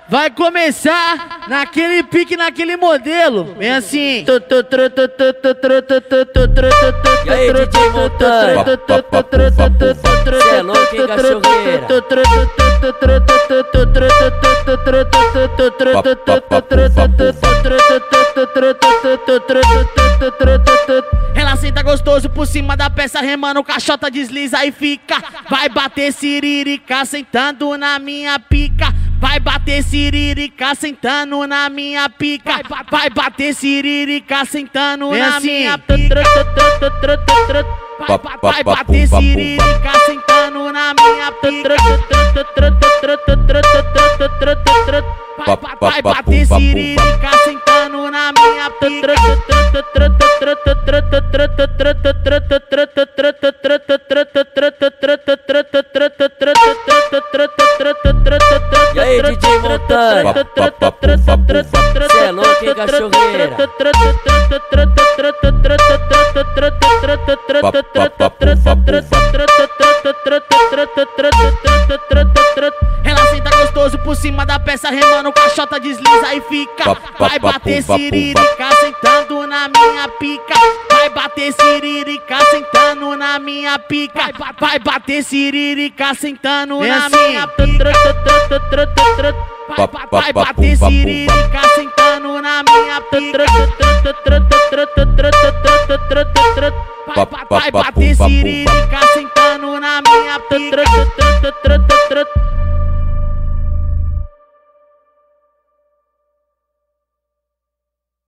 vai começar naquele pique, naquele modelo. Vem assim. E aí, DJ Montanha? Cê é louco, hein, cachorreira? Ela senta gostoso por cima da peça, remando, caixota desliza e fica. Vai bater siririca sentando na minha pica. Vai bater siririca sentando na minha pica. Vai bater siririca sentando na minha pica. Vai bater siririca sentando na minha pica. Vai bater siririca sentando na minha pica. E aí, DJ Montanha? Cê é louco, hein, cachorreira? Ela senta gostoso por cima da peça, remando, caixota desliza e fica. Vai bater siririca sentando na minha pica. Vai bater siririca sentando na minha pica. Vai bater siririca sentando na minha pica. Vai bater siririca sentando na minha pica. Vai bater siririca sentando na minha pica.